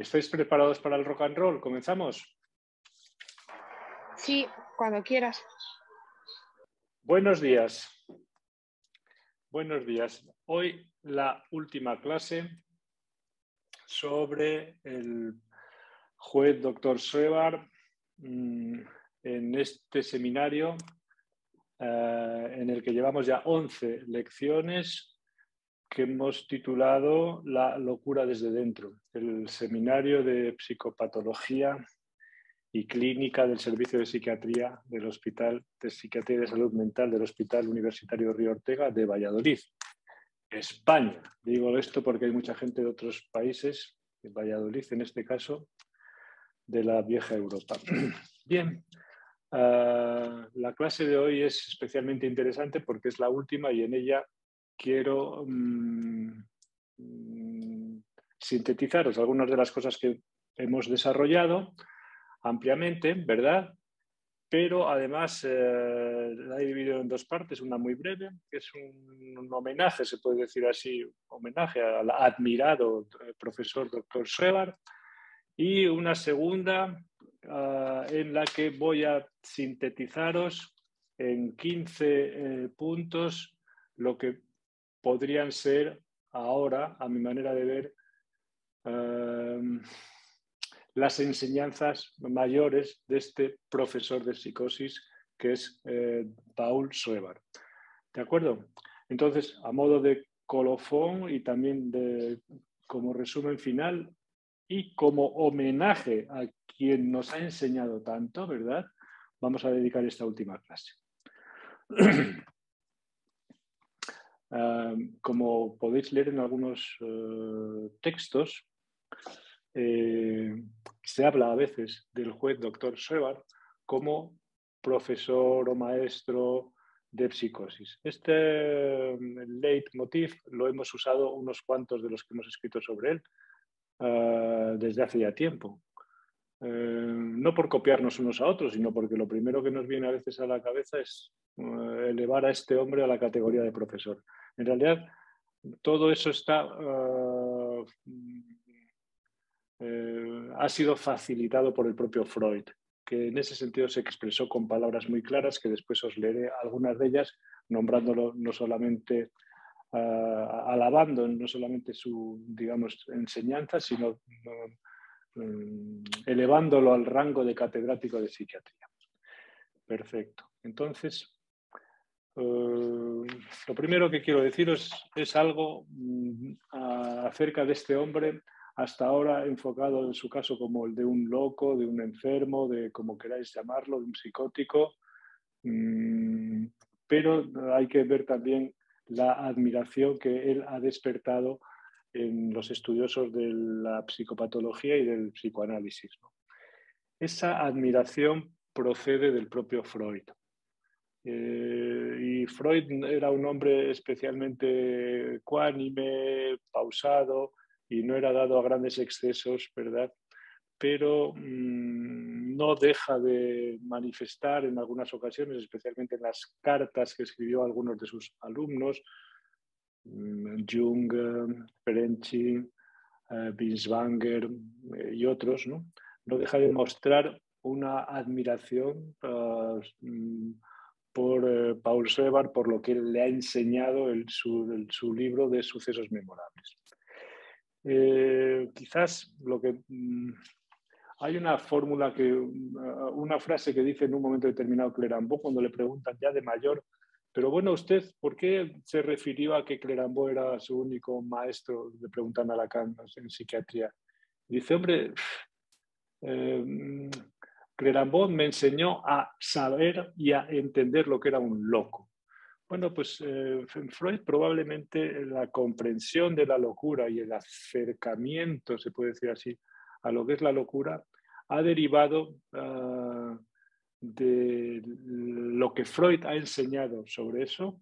¿Estáis preparados para el rock and roll? ¿Comenzamos? Sí, cuando quieras. Buenos días. Buenos días. Hoy la última clase sobre el juez Dr. Schreber en este seminario en el que llevamos ya 11 lecciones que hemos titulado La locura desde dentro, el seminario de psicopatología y clínica del Servicio de Psiquiatría del Hospital de Psiquiatría y de Salud Mental del Hospital Universitario Río Ortega de Valladolid, España. Digo esto porque hay mucha gente de otros países, de Valladolid en este caso, de la vieja Europa. Bien, la clase de hoy es especialmente interesante porque es la última y en ella quiero sintetizaros algunas de las cosas que hemos desarrollado ampliamente, ¿verdad? Pero además la he dividido en dos partes, una muy breve, que es un homenaje, se puede decir así, homenaje al admirado profesor Dr. Schreber, y una segunda en la que voy a sintetizaros en 15 puntos lo que podrían ser ahora, a mi manera de ver, las enseñanzas mayores de este profesor de psicosis que es Paul Schreber. ¿De acuerdo? Entonces, a modo de colofón y también como resumen final y como homenaje a quien nos ha enseñado tanto, ¿verdad? Vamos a dedicar esta última clase. Como podéis leer en algunos textos, se habla a veces del juez Dr. Schreber como profesor o maestro de psicosis. Este leitmotiv lo hemos usado unos cuantos de los que hemos escrito sobre él desde hace ya tiempo. No por copiarnos unos a otros, sino porque lo primero que nos viene a veces a la cabeza es elevar a este hombre a la categoría de profesor. En realidad, todo eso está ha sido facilitado por el propio Freud, que en ese sentido se expresó con palabras muy claras, que después os leeré algunas de ellas, nombrándolo no solamente, alabando no solamente su, digamos, enseñanza, sino elevándolo al rango de catedrático de psiquiatría. Perfecto. Entonces, lo primero que quiero deciros es algo acerca de este hombre, hasta ahora enfocado en su caso como el de un loco, de un enfermo, de como queráis llamarlo, de un psicótico, pero hay que ver también la admiración que él ha despertado en los estudiosos de la psicopatología y del psicoanálisis, ¿no? Esa admiración procede del propio Freud. Y Freud era un hombre especialmente ecuánime, pausado, y no era dado a grandes excesos, ¿verdad? Pero no deja de manifestar en algunas ocasiones, especialmente en las cartas que escribió a algunos de sus alumnos, Jung, Ferenczi, Binswanger y otros, ¿no? No deja de mostrar una admiración por Paul Schreber, por lo que él le ha enseñado en su libro de sucesos memorables. Quizás lo que hay una fórmula una frase que dice en un momento determinado Clérambault cuando le preguntan ya de mayor, pero bueno, usted, ¿por qué se refirió a que Clérambault era su único maestro? Le preguntan a Lacan en psiquiatría. Dice, hombre, Clérambault me enseñó a saber y a entender lo que era un loco. Bueno, pues en Freud probablemente la comprensión de la locura y el acercamiento, se puede decir así, a lo que es la locura, ha derivado de lo que Freud ha enseñado sobre eso,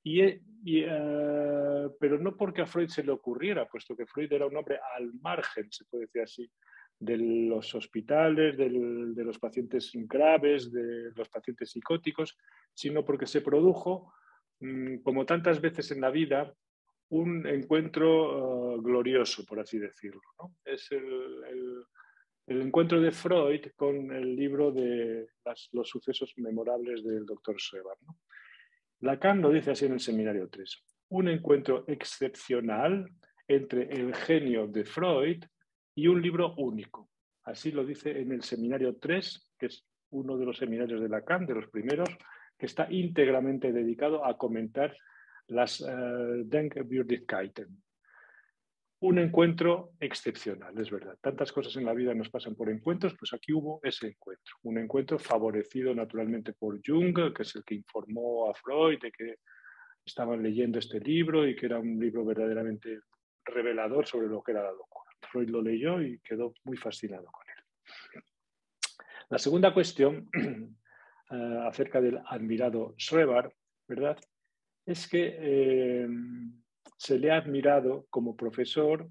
pero no porque a Freud se le ocurriera, puesto que Freud era un hombre al margen, se puede decir así, de los hospitales, de los pacientes graves, de los pacientes psicóticos, sino porque se produjo, como tantas veces en la vida, un encuentro glorioso, por así decirlo, ¿no? Es el encuentro de Freud con el libro de los sucesos memorables del doctor Schreber, ¿no? Lacan lo dice así en el seminario 3. Un encuentro excepcional entre el genio de Freud y un libro único. Así lo dice en el seminario 3, que es uno de los seminarios de Lacan, de los primeros, que está íntegramente dedicado a comentar las Denkbürdigkeiten. Un encuentro excepcional, es verdad. Tantas cosas en la vida nos pasan por encuentros, pues aquí hubo ese encuentro. Un encuentro favorecido naturalmente por Jung, que es el que informó a Freud de que estaban leyendo este libro y que era un libro verdaderamente revelador sobre lo que era la locura. Freud lo leyó y quedó muy fascinado con él. La segunda cuestión acerca del admirado Schreber, ¿verdad? Es que se le ha admirado como profesor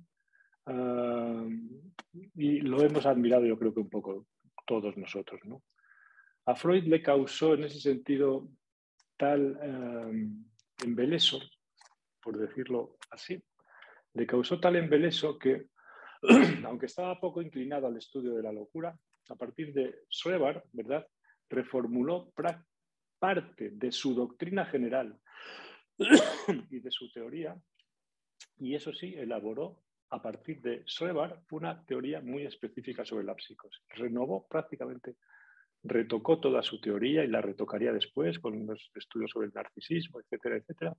y lo hemos admirado yo creo que un poco todos nosotros, ¿no? A Freud le causó en ese sentido tal embeleso, por decirlo así, le causó tal embeleso que, aunque estaba poco inclinado al estudio de la locura, a partir de Schreber, ¿verdad?, reformuló parte de su doctrina general y de su teoría, y eso sí, elaboró a partir de Schreber una teoría muy específica sobre la psicosis. Renovó prácticamente, retocó toda su teoría y la retocaría después con los estudios sobre el narcisismo, etcétera, etcétera.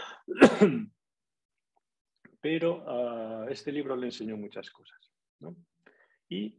Pero este libro le enseñó muchas cosas, ¿no? Y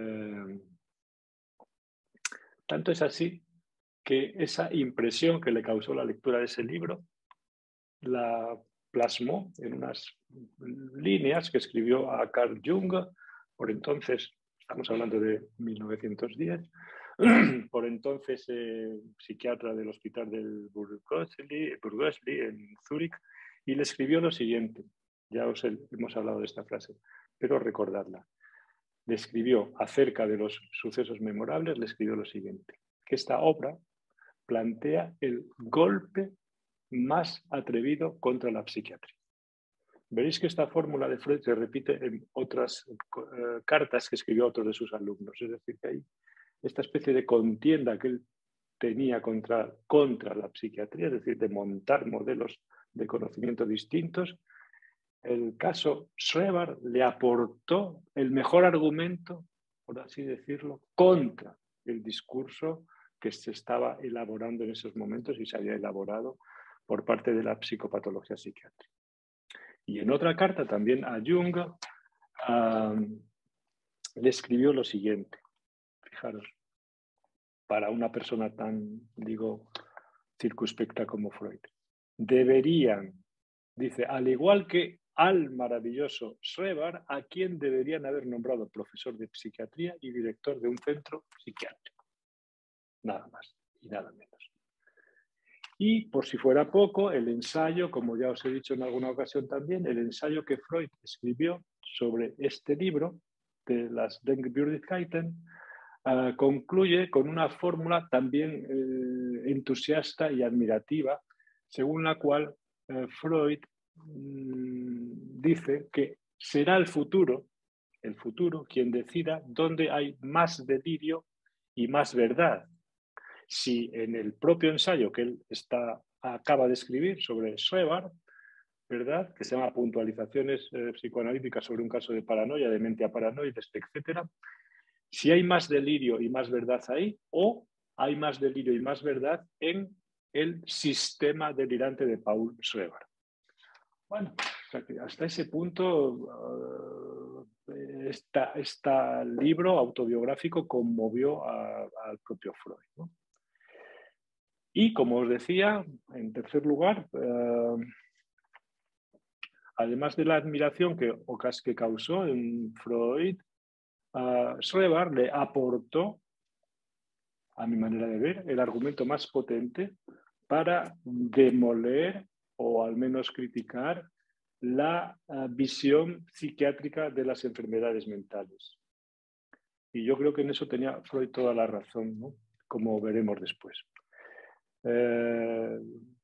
tanto es así que esa impresión que le causó la lectura de ese libro la plasmó en unas líneas que escribió a Carl Jung, por entonces, estamos hablando de 1910, por entonces psiquiatra del hospital del Burgosli en Zúrich, y le escribió lo siguiente, ya hemos hablado de esta frase, pero recordarla. Le escribió acerca de los sucesos memorables, le escribió lo siguiente, que esta obra plantea el golpe más atrevido contra la psiquiatría. Veréis que esta fórmula de Freud se repite en otras cartas que escribió a otros de sus alumnos. Es decir, que hay esta especie de contienda que él tenía contra la psiquiatría, es decir, de montar modelos de conocimiento distintos. El caso Schreber le aportó el mejor argumento, por así decirlo, contra el discurso que se estaba elaborando en esos momentos y se había elaborado por parte de la psicopatología psiquiátrica. Y en otra carta también a Jung le escribió lo siguiente, fijaros, para una persona tan, digo, circunspecta como Freud. Deberían, dice, al igual que al maravilloso Schreber, a quien deberían haber nombrado profesor de psiquiatría y director de un centro psiquiátrico. Nada más y nada menos. Y por si fuera poco, el ensayo, como ya os he dicho en alguna ocasión también, el ensayo que Freud escribió sobre este libro de las Denkbürdigkeiten concluye con una fórmula también entusiasta y admirativa, según la cual Freud dice que será el futuro quien decida dónde hay más delirio y más verdad. Si en el propio ensayo que él acaba de escribir sobre Schreber, ¿verdad?, que se llama Puntualizaciones psicoanalíticas sobre un caso de paranoia, demencia paranoide, etcétera, si hay más delirio y más verdad ahí, o hay más delirio y más verdad en el sistema delirante de Paul Schreber. Bueno, hasta ese punto este libro autobiográfico conmovió al propio Freud, ¿no? Y como os decía, en tercer lugar, además de la admiración que causó en Freud, Schreber le aportó, a mi manera de ver, el argumento más potente para demoler o al menos criticar la visión psiquiátrica de las enfermedades mentales. Y yo creo que en eso tenía Freud toda la razón, ¿no?, como veremos después.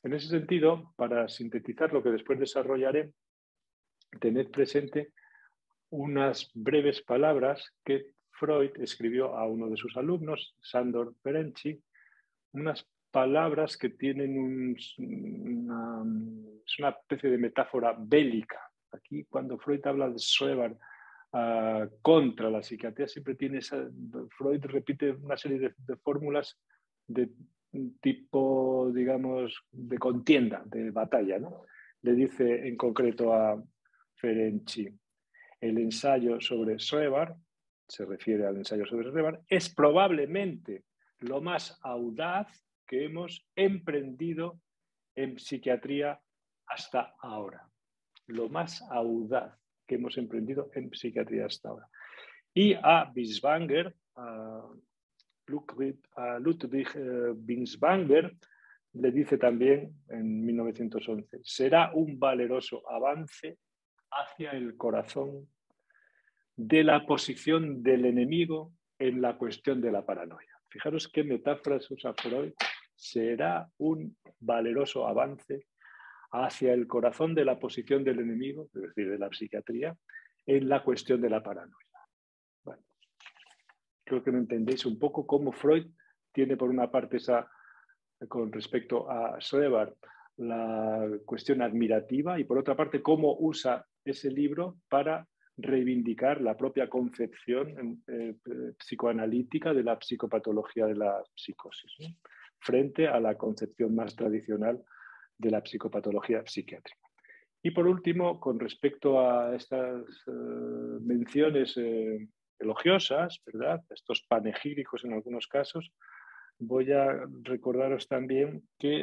En ese sentido, para sintetizar lo que después desarrollaré, tened presente unas breves palabras que Freud escribió a uno de sus alumnos, Sándor Ferenczi, unas palabras que tienen es una especie de metáfora bélica. Aquí, cuando Freud habla de Schreber contra la psiquiatría, siempre tiene Freud repite una serie de fórmulas de tipo, digamos, de contienda, de batalla, ¿no? Le dice en concreto a Ferenczi: el ensayo sobre Schreber, se refiere al ensayo sobre Schreber, es probablemente lo más audaz que hemos emprendido en psiquiatría hasta ahora. Lo más audaz que hemos emprendido en psiquiatría hasta ahora. Y a Binswanger, a Ludwig Binswanger, le dice también en 1911: será un valeroso avance hacia el corazón de la posición del enemigo en la cuestión de la paranoia. Fijaros qué metáforas usa Freud. Será un valeroso avance hacia el corazón de la posición del enemigo, es decir, de la psiquiatría, en la cuestión de la paranoia. Bueno, creo que me entendéis un poco cómo Freud tiene por una parte con respecto a Schreber la cuestión admirativa y por otra parte cómo usa ese libro para reivindicar la propia concepción psicoanalítica de la psicopatología de la psicosis, ¿no? Frente a la concepción más tradicional de la psicopatología psiquiátrica. Y por último, con respecto a estas menciones elogiosas, ¿verdad?, estos panegíricos en algunos casos, voy a recordaros también que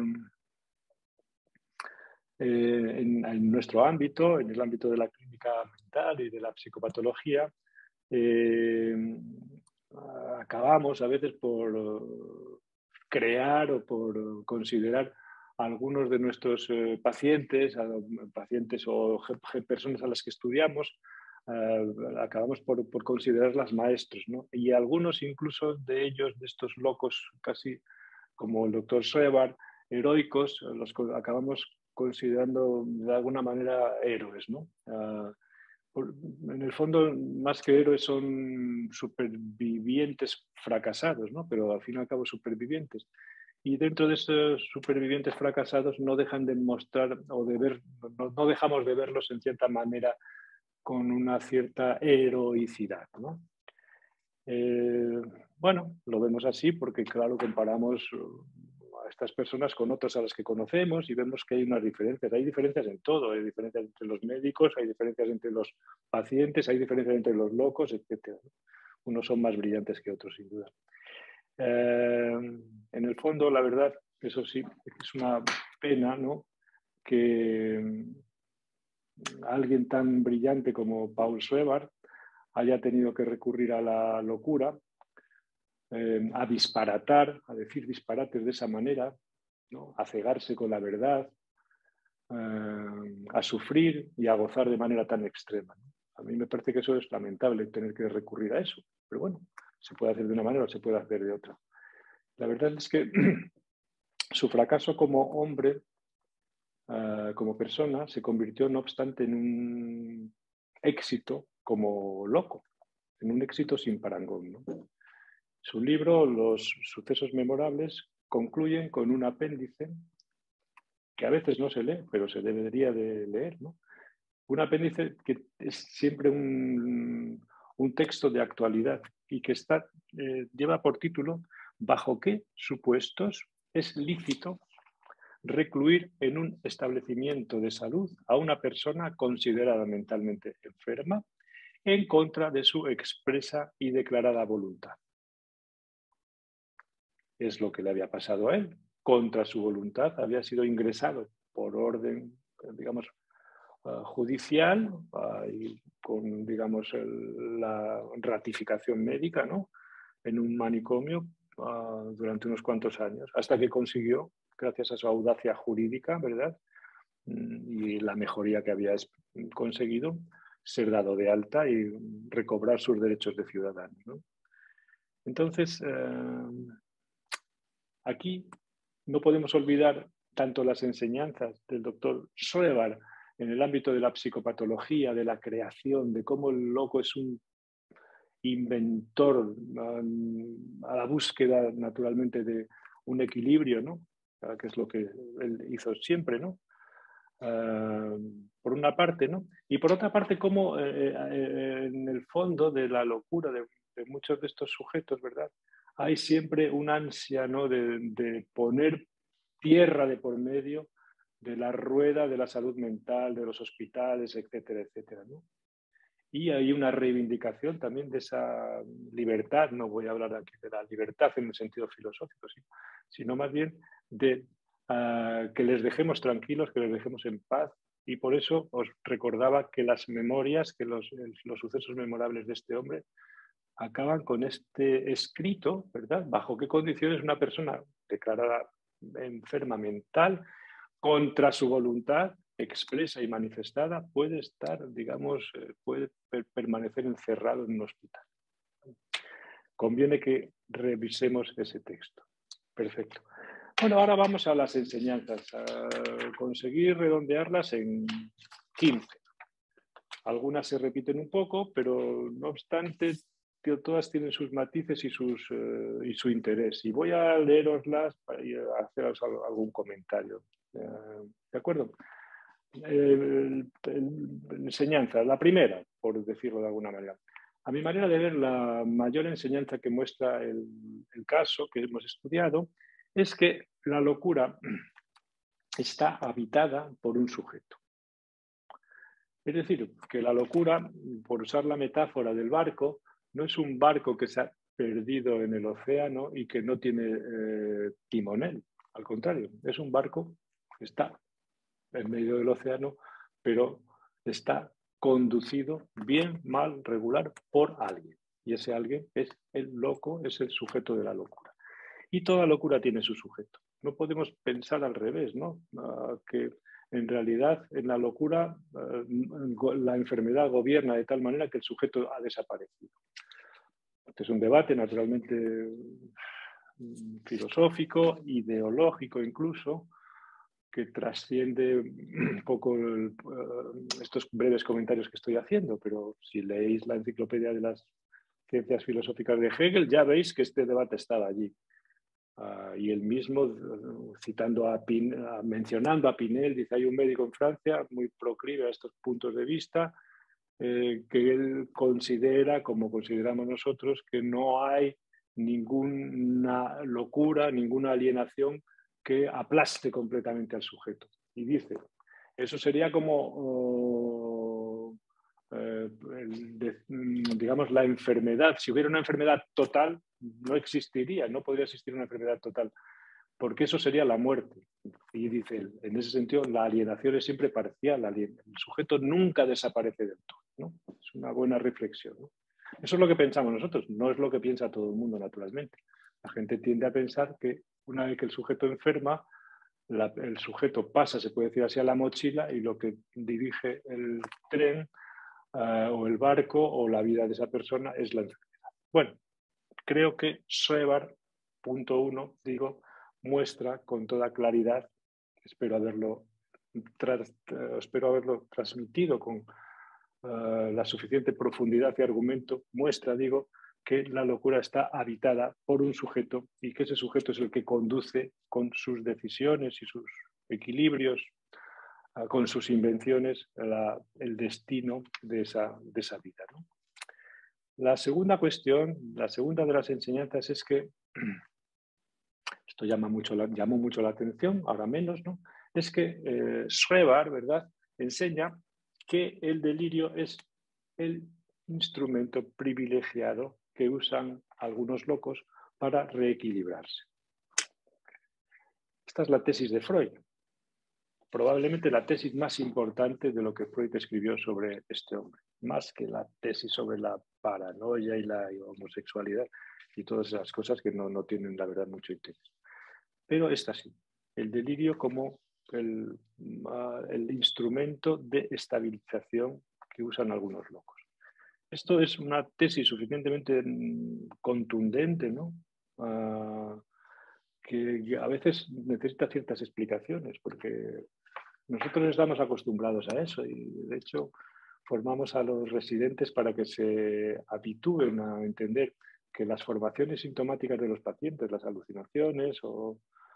en nuestro ámbito, en el ámbito de la clínica mental y de la psicopatología, acabamos a veces por crear o por considerar a algunos de nuestros pacientes o personas a las que estudiamos, acabamos por considerarlas maestros, ¿no? Y algunos incluso de ellos, de estos locos casi como el doctor Schreber, heroicos, los acabamos considerando de alguna manera héroes, ¿no? En el fondo, más que héroes, son supervivientes fracasados, ¿no? Pero al fin y al cabo supervivientes. Y dentro de esos supervivientes fracasados no dejan de mostrar o de ver, no dejamos de verlos en cierta manera con una cierta heroicidad, ¿no? Bueno, lo vemos así porque, claro, comparamos a estas personas con otras a las que conocemos y vemos que hay unas diferencias. Hay diferencias en todo, hay diferencias entre los médicos, hay diferencias entre los pacientes, hay diferencias entre los locos, etc. Unos son más brillantes que otros, sin duda. En el fondo, la verdad, eso sí, es una pena, ¿no?, que alguien tan brillante como Paul Schreber haya tenido que recurrir a la locura, a disparatar, a decir disparates de esa manera, ¿no?, a cegarse con la verdad, a sufrir y a gozar de manera tan extrema, ¿no? A mí me parece que eso es lamentable, tener que recurrir a eso, pero bueno, se puede hacer de una manera o se puede hacer de otra. La verdad es que su fracaso como hombre, como persona, se convirtió, no obstante, en un éxito como loco, en un éxito sin parangón, ¿no? Su libro, Los sucesos memorables, concluyen con un apéndice que a veces no se lee, pero se debería de leer, ¿no? Un apéndice que es siempre un texto de actualidad y que lleva por título: ¿bajo qué supuestos es lícito recluir en un establecimiento de salud a una persona considerada mentalmente enferma en contra de su expresa y declarada voluntad? Es lo que le había pasado a él. Contra su voluntad había sido ingresado por orden, digamos, judicial y con, digamos, la ratificación médica, ¿no?, en un manicomio durante unos cuantos años, hasta que consiguió, gracias a su audacia jurídica, ¿verdad?, y la mejoría que había conseguido, ser dado de alta y recobrar sus derechos de ciudadano, ¿no? Entonces, aquí no podemos olvidar tanto las enseñanzas del doctor Schreber en el ámbito de la psicopatología, de la creación, de cómo el loco es un inventor a la búsqueda naturalmente de un equilibrio, ¿no? Que es lo que él hizo siempre, ¿no? Por una parte, ¿no? Y por otra parte, cómo en el fondo de la locura de muchos de estos sujetos, ¿verdad? Hay siempre un ansia, ¿no? de poner tierra de por medio de la rueda de la salud mental, de los hospitales, etcétera, etcétera, ¿no? Y hay una reivindicación también de esa libertad, no voy a hablar aquí de la libertad en el sentido filosófico, sino más bien de que les dejemos tranquilos, que les dejemos en paz. Y por eso os recordaba que las memorias, que los sucesos memorables de este hombre acaban con este escrito, ¿verdad? Bajo qué condiciones una persona declarada enferma mental, contra su voluntad, expresa y manifestada, puede estar, digamos, puede permanecer encerrado en un hospital. Conviene que revisemos ese texto. Perfecto. Bueno, ahora vamos a las enseñanzas, a conseguir redondearlas en 15. Algunas se repiten un poco, pero no obstante, todas tienen sus matices y su interés. Y voy a leeroslas y haceros algún comentario. ¿De acuerdo? Enseñanza, la primera, por decirlo de alguna manera. A mi manera de ver, la mayor enseñanza que muestra el caso que hemos estudiado es que la locura está habitada por un sujeto. Es decir, que la locura, por usar la metáfora del barco, no es un barco que se ha perdido en el océano y que no tiene timonel. Al contrario, es un barco que está en medio del océano, pero está conducido bien, mal, regular por alguien. Y ese alguien es el loco, es el sujeto de la locura. Y toda locura tiene su sujeto. No podemos pensar al revés, ¿no? Que en realidad en la locura la enfermedad gobierna de tal manera que el sujeto ha desaparecido. Este es un debate naturalmente filosófico, ideológico incluso, que trasciende un poco estos breves comentarios que estoy haciendo, pero si leéis la enciclopedia de las ciencias filosóficas de Hegel, ya veis que este debate estaba allí. Y él mismo, citando mencionando a Pinel, dice, hay un médico en Francia muy proclive a estos puntos de vista, que él considera, como consideramos nosotros, que no hay ninguna locura, ninguna alienación que aplaste completamente al sujeto. Y dice, eso sería como, digamos, la enfermedad. Si hubiera una enfermedad total, no existiría, no podría existir una enfermedad total, porque eso sería la muerte. Y dice, en ese sentido, la alienación es siempre parcial, el sujeto nunca desaparece del todo, ¿no? Es una buena reflexión, ¿no? Eso es lo que pensamos nosotros, no es lo que piensa todo el mundo, naturalmente. La gente tiende a pensar que una vez que el sujeto enferma, el sujeto pasa, se puede decir así, a la mochila y lo que dirige el tren o el barco o la vida de esa persona es la enfermedad. Bueno, creo que Schreber, punto 1, digo, muestra con toda claridad, espero haberlo transmitido con la suficiente profundidad y argumento, muestra, digo, que la locura está habitada por un sujeto y que ese sujeto es el que conduce con sus decisiones y sus equilibrios, con sus invenciones, el destino de esa vida, ¿no? La segunda cuestión, la segunda de las enseñanzas es que, esto llamó mucho la atención, ahora menos, ¿no? Es que Schreber, ¿verdad?, enseña que el delirio es el instrumento privilegiado que usan algunos locos para reequilibrarse. Esta es la tesis de Freud, probablemente la tesis más importante de lo que Freud escribió sobre este hombre, más que la tesis sobre la paranoia y la homosexualidad y todas esas cosas que no tienen, la verdad, mucho interés. Pero esta sí, el delirio como el instrumento de estabilización que usan algunos locos. Esto es una tesis suficientemente contundente, ¿no? que a veces necesita ciertas explicaciones, porque nosotros estamos acostumbrados a eso y, de hecho, formamos a los residentes para que se habitúen a entender que las formaciones sintomáticas de los pacientes, las alucinaciones o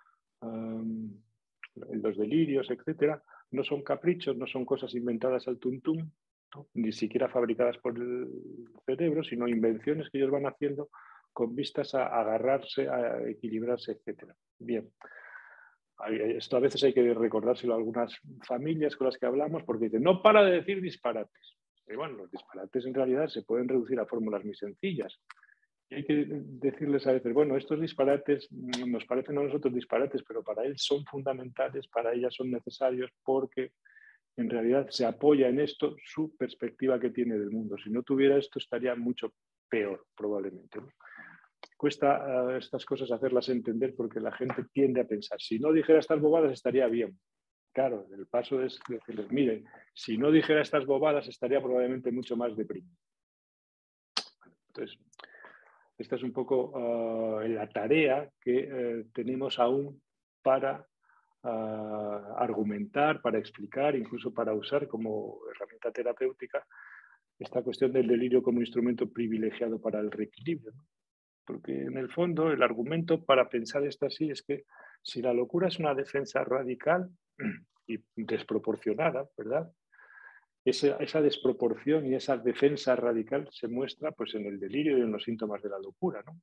los delirios, etcétera, no son caprichos, no son cosas inventadas al tuntún, ¿no? Ni siquiera fabricadas por el cerebro, sino invenciones que ellos van haciendo con vistas a agarrarse, a equilibrarse, etcétera. Bien. Esto a veces hay que recordárselo a algunas familias con las que hablamos porque dicen, no para de decir disparates. Y bueno, los disparates en realidad se pueden reducir a fórmulas muy sencillas. Y hay que decirles a veces, bueno, estos disparates nos parecen a nosotros disparates, pero para él son fundamentales, para ella son necesarios porque en realidad se apoya en esto su perspectiva que tiene del mundo. Si no tuviera esto estaría mucho peor probablemente, ¿no? Cuesta estas cosas hacerlas entender porque la gente tiende a pensar, si no dijera estas bobadas estaría bien. Claro, el paso es decirles, mire, si no dijera estas bobadas estaría probablemente mucho más deprimido. Entonces, esta es un poco la tarea que tenemos aún para argumentar, para explicar, incluso para usar como herramienta terapéutica esta cuestión del delirio como instrumento privilegiado para el reequilibrio, ¿no? Porque en el fondo el argumento para pensar esto así es que si la locura es una defensa radical y desproporcionada, ¿verdad? Esa desproporción y esa defensa radical se muestra pues, en el delirio y en los síntomas de la locura, ¿no?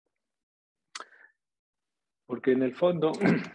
Porque en el fondo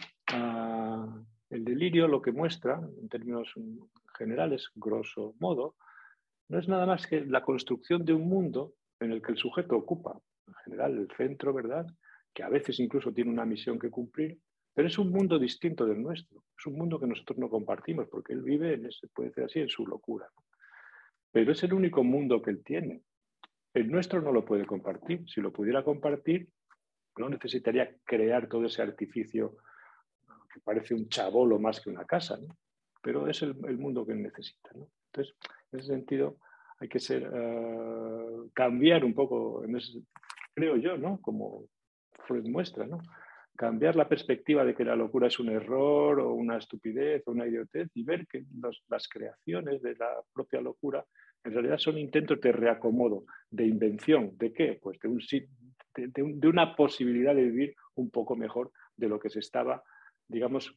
el delirio lo que muestra, en términos generales, grosso modo, no es nada más que la construcción de un mundo en el que el sujeto ocupa, en general, el centro, ¿verdad? Que a veces incluso tiene una misión que cumplir, pero es un mundo distinto del nuestro. Es un mundo que nosotros no compartimos, porque él vive, puede ser así, en su locura. Pero es el único mundo que él tiene. El nuestro no lo puede compartir. Si lo pudiera compartir, no necesitaría crear todo ese artificio que parece un chabolo más que una casa, ¿no? Pero es el mundo que él necesita, ¿no? Entonces, en ese sentido, hay que cambiar un poco, creo yo, ¿no? Como Freud muestra, ¿no? Cambiar la perspectiva de que la locura es un error o una estupidez o una idiotez y ver que las creaciones de la propia locura en realidad son intentos de reacomodo, de invención. ¿De qué? Pues de una posibilidad de vivir un poco mejor de lo que se estaba, digamos,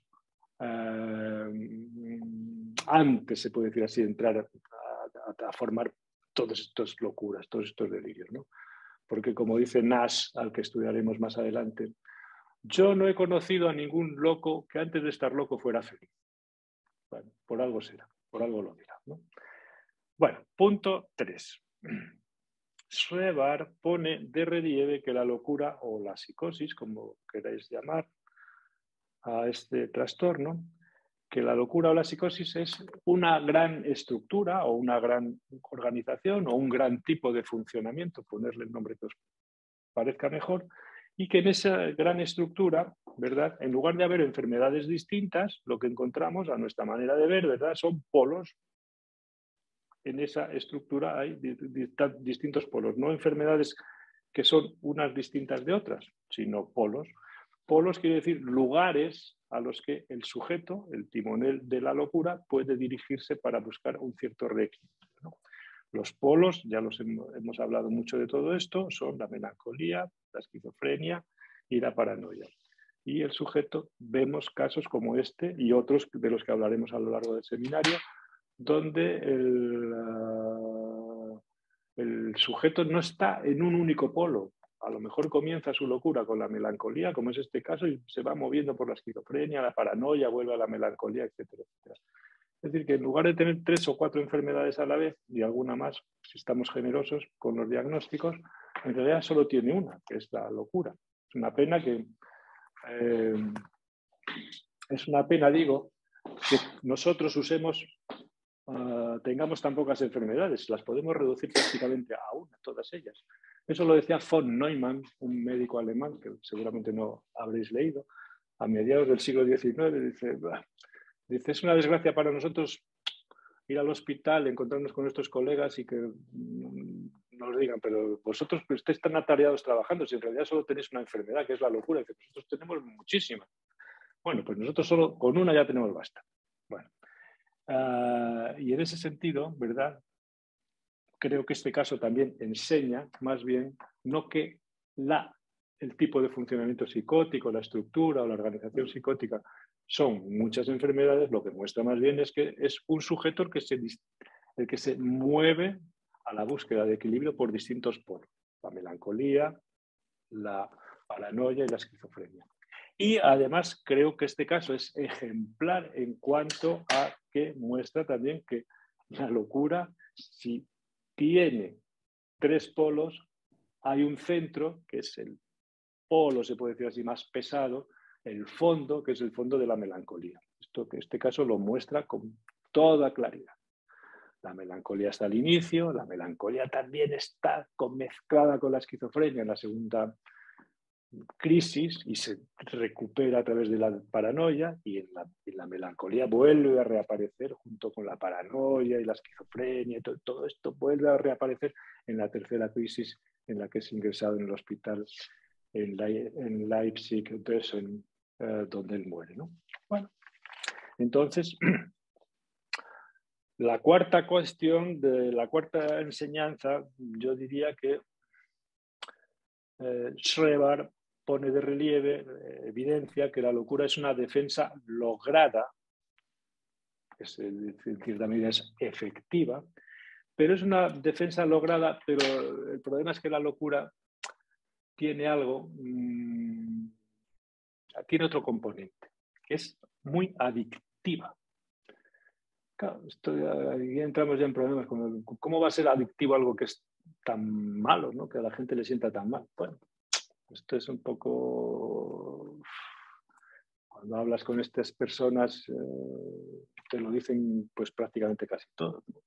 antes, se puede decir así, de entrar a formar todas estas locuras, todos estos delirios, ¿no? Porque como dice Nash, al que estudiaremos más adelante, yo no he conocido a ningún loco que antes de estar loco fuera feliz. Bueno, por algo será, por algo lo dirá, ¿no? Bueno, punto 3. Schreber pone de relieve que la locura o la psicosis, como queráis llamar a este trastorno, que la locura o la psicosis es una gran estructura o una gran organización o un gran tipo de funcionamiento, ponerle el nombre que os parezca mejor, y que en esa gran estructura, ¿verdad? En lugar de haber enfermedades distintas, lo que encontramos a nuestra manera de ver, ¿verdad? Son polos. En esa estructura hay distintos polos, no enfermedades que son unas distintas de otras, sino polos. Polos quiere decir lugares a los que el sujeto, el timonel de la locura, puede dirigirse para buscar un cierto reequilibrio, ¿no? Los polos, ya hemos hablado mucho de todo esto, son la melancolía, la esquizofrenia y la paranoia. Y el sujeto, vemos casos como este y otros de los que hablaremos a lo largo del seminario, donde el sujeto no está en un único polo. A lo mejor comienza su locura con la melancolía, como es este caso, y se va moviendo por la esquizofrenia, la paranoia, vuelve a la melancolía, etcétera, etcétera. Es decir, que en lugar de tener 3 o 4 enfermedades a la vez, y alguna más, si estamos generosos con los diagnósticos, en realidad solo tiene una, que es la locura. Es una pena que... es una pena, digo, que nosotros tengamos tan pocas enfermedades. Las podemos reducir prácticamente a una, todas ellas. Eso lo decía von Neumann, un médico alemán que seguramente no habréis leído, a mediados del siglo XIX. Dice, es una desgracia para nosotros ir al hospital, encontrarnos con nuestros colegas y que nos digan, pero vosotros que estáis tan atareados trabajando, si en realidad solo tenéis una enfermedad, que es la locura, que nosotros tenemos muchísimas. Bueno, pues nosotros solo con una ya tenemos basta. Bueno, y en ese sentido, ¿verdad? Creo que este caso también enseña, más bien, no que el tipo de funcionamiento psicótico, la estructura o la organización psicótica son muchas enfermedades, lo que muestra más bien es que es un sujeto el que se mueve a la búsqueda de equilibrio por distintos polos: la melancolía, la paranoia y la esquizofrenia. Y además creo que este caso es ejemplar en cuanto a que muestra también que la locura, si tiene tres polos, hay un centro, que es el polo, se puede decir así, más pesado, el fondo, que es el fondo de la melancolía. Este caso lo muestra con toda claridad. La melancolía está al inicio, la melancolía también está mezclada con la esquizofrenia en la segunda crisis y se recupera a través de la paranoia, y en la melancolía vuelve a reaparecer junto con la paranoia y la esquizofrenia, y todo esto vuelve a reaparecer en la tercera crisis en la que es ingresado en el hospital en Leipzig, donde él muere, ¿no? Bueno, entonces, la cuarta cuestión, la cuarta enseñanza, yo diría que Schreber pone de relieve, evidencia que la locura es una defensa lograda, es decir, también es efectiva, pero es una defensa lograda, pero el problema es que la locura tiene algo, tiene otro componente, que es muy adictiva. Claro, ahí entramos ya en problemas, como cómo va a ser adictivo algo que es tan malo, ¿no? Que a la gente le sienta tan mal. Bueno, esto es un poco... Cuando hablas con estas personas, te lo dicen pues prácticamente casi todo, ¿no?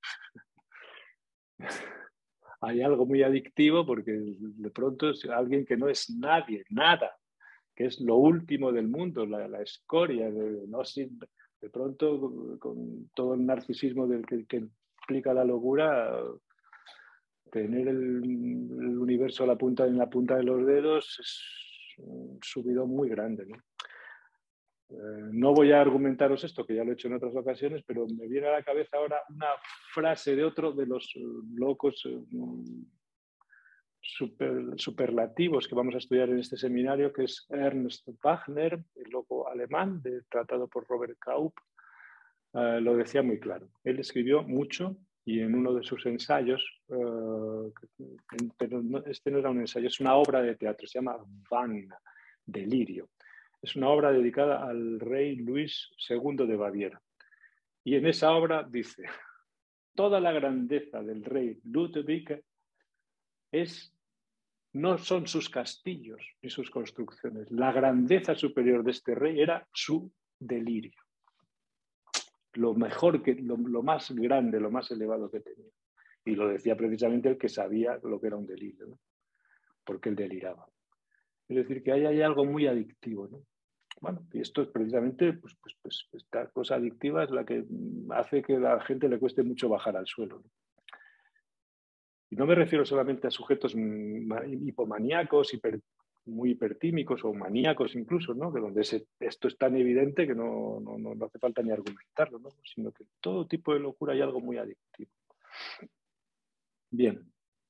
Hay algo muy adictivo porque de pronto es alguien que no es nadie, nada, que es lo último del mundo, la escoria, no sirve. De pronto, con todo el narcisismo que implica la locura, tener el universo en la punta de los dedos es un subidón muy grande, ¿no? No voy a argumentaros esto, que ya lo he hecho en otras ocasiones, pero me viene a la cabeza ahora una frase de otro de los locos superlativos que vamos a estudiar en este seminario, que es Ernst Wagner, el loco alemán, tratado por Robert Kaup. Lo decía muy claro. Él escribió mucho y en uno de sus ensayos, pero este no era un ensayo, es una obra de teatro, se llama Wahn, Delirio. Es una obra dedicada al rey Luis II de Baviera. Y en esa obra dice: toda la grandeza del rey Ludwig no son sus castillos ni sus construcciones. La grandeza superior de este rey era su delirio. Lo más grande, lo más elevado que tenía. Y lo decía precisamente el que sabía lo que era un delirio, ¿no? Porque él deliraba. Es decir, que hay algo muy adictivo, ¿no? Bueno, y esto es precisamente, pues esta cosa adictiva es la que hace que a la gente le cueste mucho bajar al suelo, ¿no? Y no me refiero solamente a sujetos hipomaníacos, muy hipertímicos o maníacos incluso, ¿no? De donde esto es tan evidente que no hace falta ni argumentarlo, ¿no? Sino que en todo tipo de locura hay algo muy adictivo. Bien.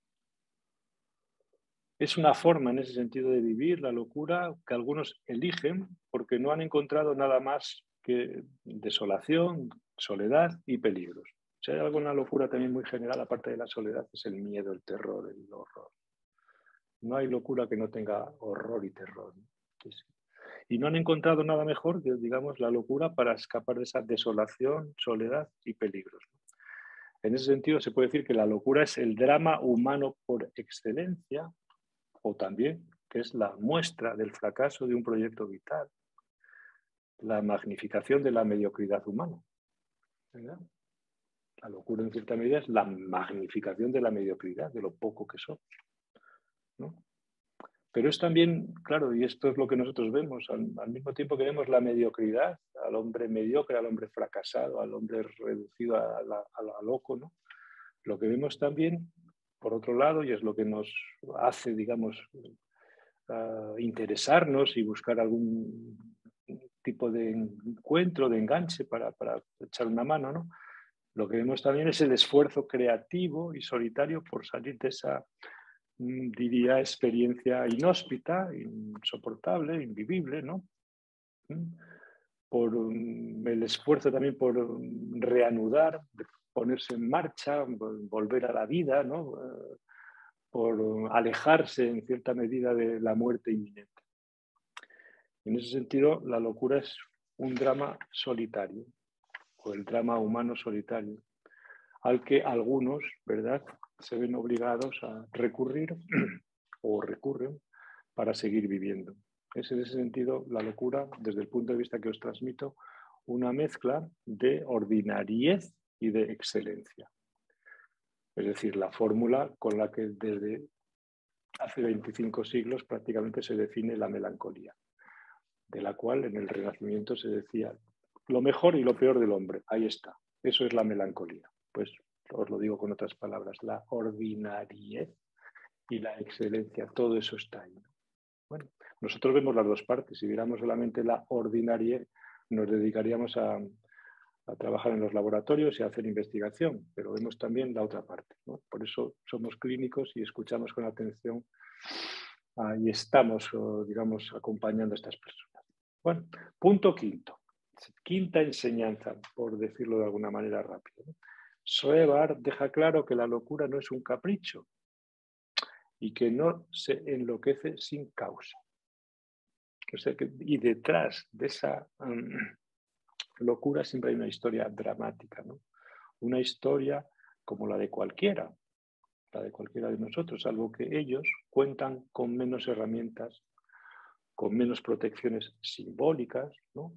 Es una forma en ese sentido de vivir la locura que algunos eligen porque no han encontrado nada más que desolación, soledad y peligros. Si hay alguna locura también muy general, aparte de la soledad, es el miedo, el terror, el horror. No hay locura que no tenga horror y terror, ¿no? Sí, sí. Y no han encontrado nada mejor que, digamos, la locura para escapar de esa desolación, soledad y peligros, ¿no? En ese sentido, se puede decir que la locura es el drama humano por excelencia, o también que es la muestra del fracaso de un proyecto vital, la magnificación de la mediocridad humana, ¿verdad? La locura, en cierta medida, es la magnificación de la mediocridad, de lo poco que somos, ¿no? Pero es también, claro, y esto es lo que nosotros vemos, al mismo tiempo que vemos la mediocridad, al hombre mediocre, al hombre fracasado, al hombre reducido a loco, ¿no? Lo que vemos también por otro lado, y es lo que nos hace, digamos, interesarnos y buscar algún tipo de encuentro, de enganche para echar una mano, ¿no? Lo que vemos también es el esfuerzo creativo y solitario por salir de esa, diría, experiencia inhóspita, insoportable, invivible, ¿no? Por el esfuerzo también por reanudar, ponerse en marcha, volver a la vida, ¿no? Por alejarse en cierta medida de la muerte inminente. En ese sentido, la locura es un drama solitario, o el drama humano solitario, al que algunos, ¿verdad?, se ven obligados a recurrir o recurren para seguir viviendo. Es en ese sentido la locura, desde el punto de vista que os transmito, una mezcla de ordinariez y de excelencia. Es decir, la fórmula con la que desde hace 25 siglos prácticamente se define la melancolía, de la cual en el Renacimiento se decía lo mejor y lo peor del hombre. Ahí está, eso es la melancolía. Pues os lo digo con otras palabras, la ordinariez y la excelencia, todo eso está ahí. Bueno, nosotros vemos las dos partes. Si viéramos solamente la ordinariez, nos dedicaríamos a trabajar en los laboratorios y a hacer investigación, pero vemos también la otra parte, ¿no? Por eso somos clínicos y escuchamos con atención y estamos, digamos, acompañando a estas personas. Bueno, punto quinto. Quinta enseñanza, por decirlo de alguna manera rápido, ¿no? Schreber deja claro que la locura no es un capricho y que no se enloquece sin causa. O sea que, y detrás de esa locura siempre hay una historia dramática, ¿no? Una historia como la de cualquiera de nosotros, salvo que ellos cuentan con menos herramientas, con menos protecciones simbólicas, ¿no?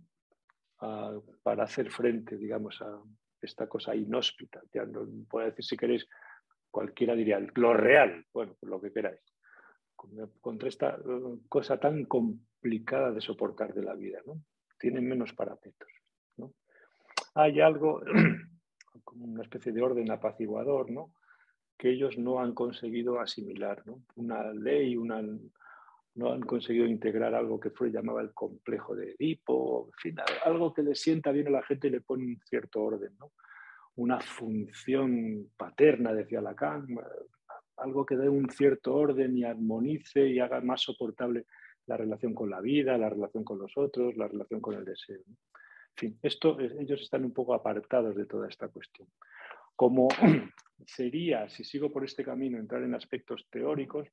Para hacer frente, digamos, a esta cosa inhóspita. Ya no puedo decir, si queréis, cualquiera diría lo real, bueno, pues lo que queráis, contra esta cosa tan complicada de soportar de la vida, ¿no? Tienen menos parapetos, ¿no? Hay algo, como una especie de orden apaciguador, ¿no?, que ellos no han conseguido asimilar, ¿no? Una ley, no han conseguido integrar algo que Freud llamaba el complejo de Edipo, en fin, algo que le sienta bien a la gente y le pone un cierto orden, ¿no? Una función paterna, decía Lacan, algo que dé un cierto orden y armonice y haga más soportable la relación con la vida, la relación con los otros, la relación con el deseo, ¿no? En fin, ellos están un poco apartados de toda esta cuestión. Como sería, si sigo por este camino, entrar en aspectos teóricos,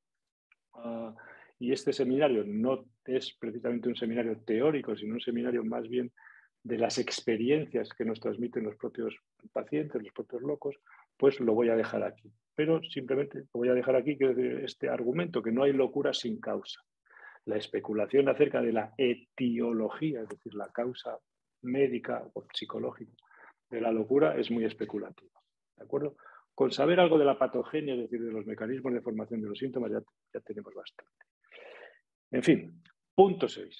y este seminario no es precisamente un seminario teórico, sino un seminario más bien de las experiencias que nos transmiten los propios pacientes, los propios locos, pues lo voy a dejar aquí. Pero simplemente lo voy a dejar aquí, que este argumento, que no hay locura sin causa. La especulación acerca de la etiología, es decir, la causa médica o psicológica de la locura, es muy especulativa. ¿De acuerdo? Con saber algo de la patogenia, es decir, de los mecanismos de formación de los síntomas, ya tenemos bastante. En fin, punto 6.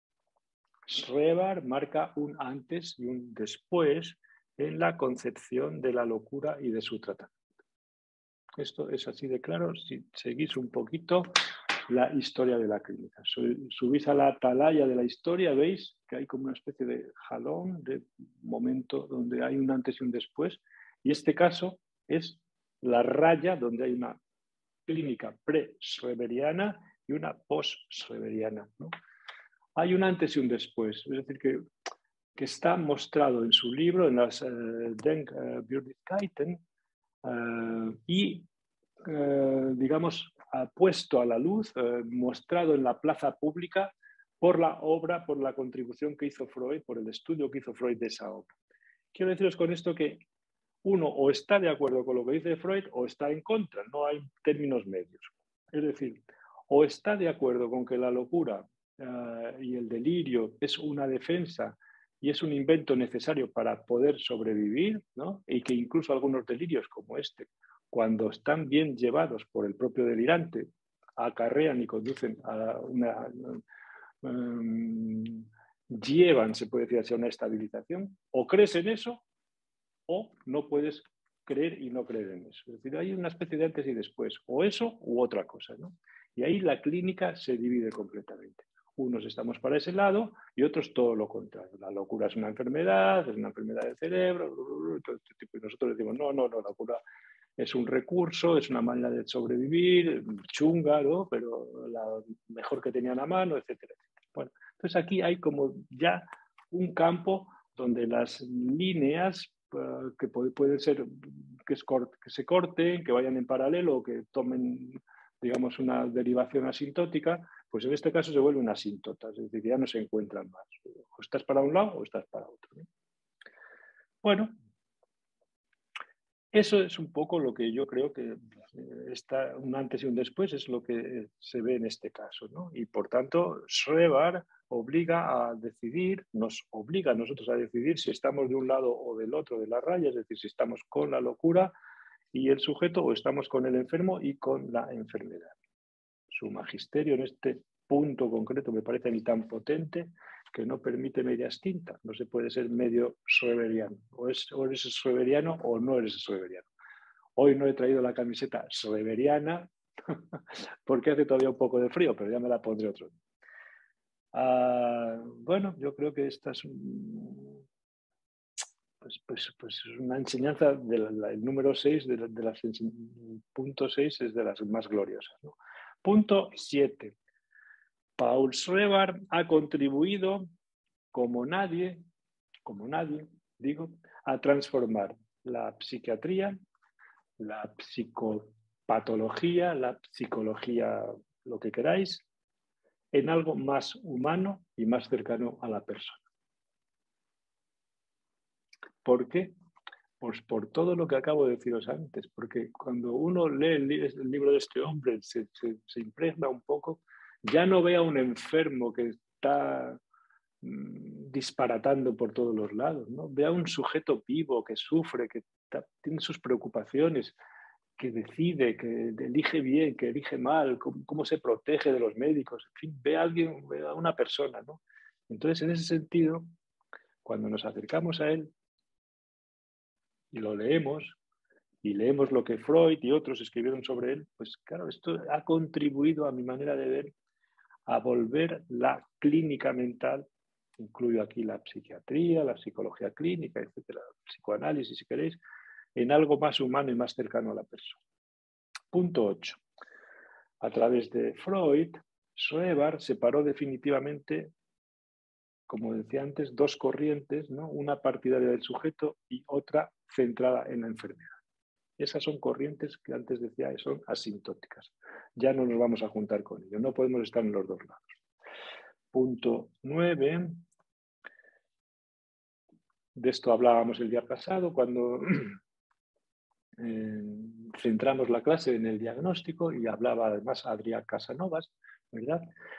Schreber marca un antes y un después en la concepción de la locura y de su tratamiento. Esto es así de claro si seguís un poquito la historia de la clínica. Subís a la atalaya de la historia, veis que hay como una especie de jalón, de momento donde hay un antes y un después, y este caso es la raya donde hay una clínica pre-schreberiana y una post-schreberiana, ¿no? Hay un antes y un después, es decir, que está mostrado en su libro, en las Denkbürdigkeiten, y, digamos, puesto a la luz, mostrado en la plaza pública por la obra, por la contribución que hizo Freud, por el estudio que hizo Freud de esa obra. Quiero deciros con esto que uno o está de acuerdo con lo que dice Freud o está en contra, no hay términos medios. Es decir, o está de acuerdo con que la locura y el delirio es una defensa y es un invento necesario para poder sobrevivir, ¿no? Y que incluso algunos delirios como este, cuando están bien llevados por el propio delirante, acarrean y conducen a una... llevan, se puede decir así, a una estabilización. O crees en eso o no puedes creer y no creer en eso. Es decir, hay una especie de antes y después, o eso u otra cosa, ¿no? Y ahí la clínica se divide completamente. Unos estamos para ese lado y otros todo lo contrario. La locura es una enfermedad del cerebro, todo este tipo. Y nosotros decimos, no, la locura es un recurso, es una manera de sobrevivir, chunga, ¿no? Pero la mejor que tenían a mano, etcétera, etcétera. Bueno, entonces aquí hay como ya un campo donde las líneas que pueden ser que se corten, que vayan en paralelo o que tomen, digamos, una derivación asintótica, pues en este caso se vuelven asíntotas, es decir, ya no se encuentran más. O estás para un lado o estás para otro, ¿no? Bueno, eso es un poco lo que yo creo que está un antes y un después, es lo que se ve en este caso, ¿no? Y por tanto, Schreber obliga a decidir, nos obliga a nosotros a decidir si estamos de un lado o del otro de la raya, es decir, si estamos con la locura y el sujeto o estamos con el enfermo y con la enfermedad. Su magisterio en este punto concreto me parece a mí tan potente que no permite medias tintas. No se puede ser medio schreberiano. O eres schreberiano o no eres schreberiano. Hoy no he traído la camiseta schreberiana porque hace todavía un poco de frío, pero ya me la pondré otro día. Bueno, yo creo que esta es pues una enseñanza el número 6 punto 6 es de las más gloriosas, ¿no? Punto 7. Paul Schreber ha contribuido como nadie, digo, a transformar la psiquiatría, la psicopatología, la psicología, lo que queráis, en algo más humano y más cercano a la persona. ¿Por qué? Pues por todo lo que acabo de deciros antes, porque cuando uno lee el libro de este hombre, se impregna un poco, ya no ve a un enfermo que está disparatando por todos los lados, ¿no? Ve a un sujeto vivo que sufre, que tiene sus preocupaciones, que decide, que elige bien, que elige mal, cómo se protege de los médicos, en fin, ve a alguien, ve a una persona, ¿no? Entonces, en ese sentido, cuando nos acercamos a él y lo leemos, y leemos lo que Freud y otros escribieron sobre él, pues claro, esto ha contribuido a mi manera de ver a volver la clínica mental, incluyo aquí la psiquiatría, la psicología clínica, etcétera, el psicoanálisis, si queréis, en algo más humano y más cercano a la persona. Punto 8. A través de Freud, Schreber separó definitivamente, como decía antes, dos corrientes, ¿no? Una partidaria del sujeto y otra centrada en la enfermedad. Esas son corrientes que antes decía son asintóticas. Ya no nos vamos a juntar con ellos, no podemos estar en los dos lados. Punto 9. De esto hablábamos el día pasado cuando centramos la clase en el diagnóstico y hablaba además Adrià Casanovas, ¿verdad?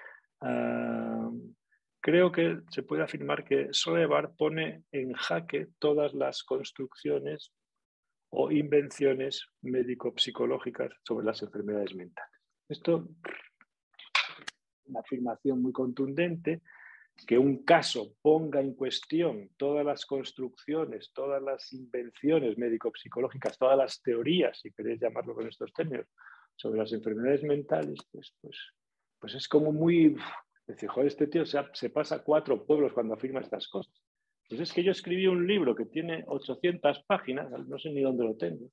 Creo que se puede afirmar que Schreber pone en jaque todas las construcciones o invenciones médico-psicológicas sobre las enfermedades mentales. Esto es una afirmación muy contundente, que un caso ponga en cuestión todas las construcciones, todas las invenciones médico-psicológicas, todas las teorías, si queréis llamarlo con estos términos, sobre las enfermedades mentales, pues es como muy... Decir, joder, este tío se pasa 4 pueblos cuando afirma estas cosas. Pues es que yo escribí un libro que tiene 800 páginas, no sé ni dónde lo tengo,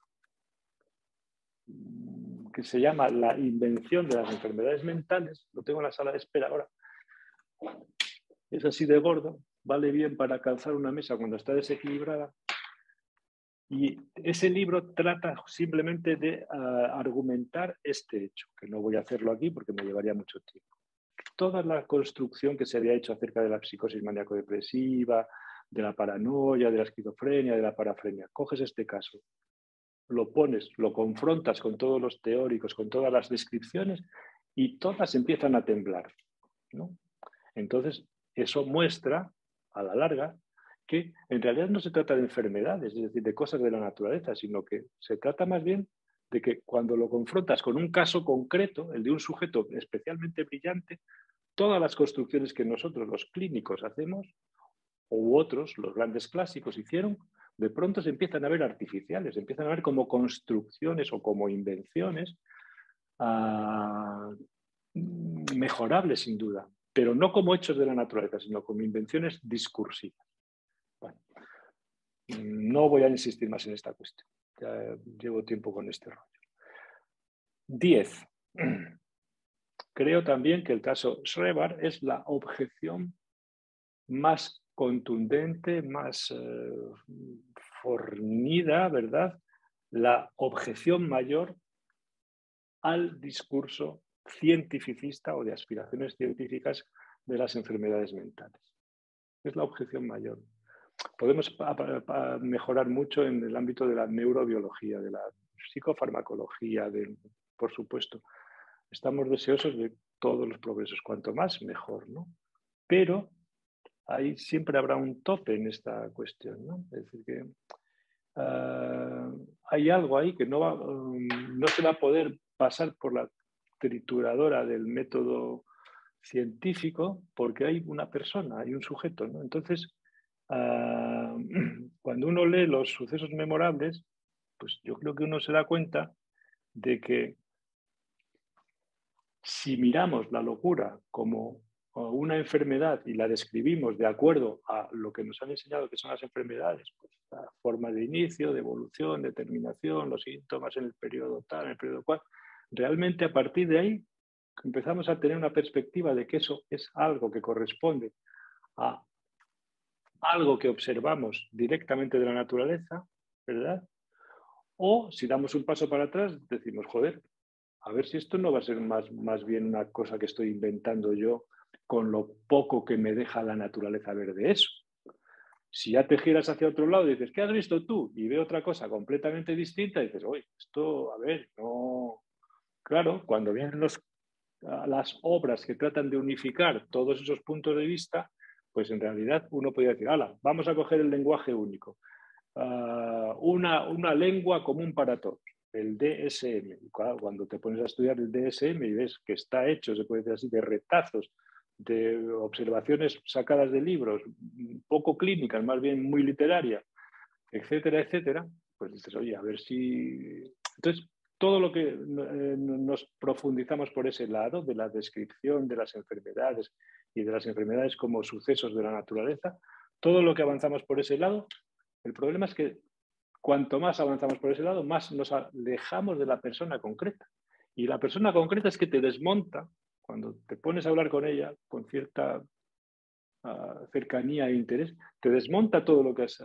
que se llama La invención de las enfermedades mentales. Lo tengo en la sala de espera ahora. Es así de gordo, vale bien para calzar una mesa cuando está desequilibrada. Y ese libro trata simplemente de argumentar este hecho, que no voy a hacerlo aquí porque me llevaría mucho tiempo. Toda la construcción que se había hecho acerca de la psicosis maníaco-depresiva, de la paranoia, de la esquizofrenia, de la parafrenia. Coges este caso, lo pones, lo confrontas con todos los teóricos, con todas las descripciones y todas empiezan a temblar, ¿no? Entonces, eso muestra, a la larga, que en realidad no se trata de enfermedades, es decir, de cosas de la naturaleza, sino que se trata más bien de que cuando lo confrontas con un caso concreto, el de un sujeto especialmente brillante, todas las construcciones que nosotros, los clínicos, hacemos, u otros, los grandes clásicos, hicieron, de pronto se empiezan a ver artificiales, se empiezan a ver como construcciones o como invenciones mejorables sin duda, pero no como hechos de la naturaleza, sino como invenciones discursivas. Bueno, no voy a insistir más en esta cuestión, ya llevo tiempo con este rollo. 10. Creo también que el caso Schreber es la objeción más contundente, más fornida, ¿verdad? La objeción mayor al discurso cientificista o de aspiraciones científicas de las enfermedades mentales. Es la objeción mayor. Podemos mejorar mucho en el ámbito de la neurobiología, de la psicofarmacología, por supuesto. Estamos deseosos de todos los progresos, cuanto más, mejor, ¿no? Pero ahí siempre habrá un tope en esta cuestión, ¿no? Es decir, que hay algo ahí que no se va a poder pasar por la trituradora del método científico porque hay una persona, hay un sujeto, ¿no? Entonces, cuando uno lee los sucesos memorables, pues yo creo que uno se da cuenta de que si miramos la locura como una enfermedad y la describimos de acuerdo a lo que nos han enseñado que son las enfermedades, pues la forma de inicio, de evolución, de terminación, los síntomas en el periodo tal, en el periodo cual, realmente a partir de ahí empezamos a tener una perspectiva de que eso es algo que corresponde a algo que observamos directamente de la naturaleza, ¿verdad? O si damos un paso para atrás, decimos, joder, a ver si esto no va a ser más bien una cosa que estoy inventando yo con lo poco que me deja la naturaleza ver de eso. Si ya te giras hacia otro lado y dices, ¿qué has visto tú? Y ve otra cosa completamente distinta y dices, oye, esto, a ver, no... Claro, cuando vienen las obras que tratan de unificar todos esos puntos de vista, pues en realidad uno podría decir, hala, vamos a coger el lenguaje único, una lengua común para todos, el DSM. Claro, cuando te pones a estudiar el DSM y ves que está hecho, se puede decir así, de retazos, de observaciones sacadas de libros, poco clínicas, más bien muy literarias, etcétera, etcétera, pues dices, oye, a ver si... Entonces, todo lo que nos profundizamos por ese lado, de la descripción de las enfermedades y de las enfermedades como sucesos de la naturaleza, todo lo que avanzamos por ese lado, el problema es que cuanto más avanzamos por ese lado, más nos alejamos de la persona concreta. Y la persona concreta es que te desmonta, cuando te pones a hablar con ella con cierta cercanía e interés, te desmonta todo lo que has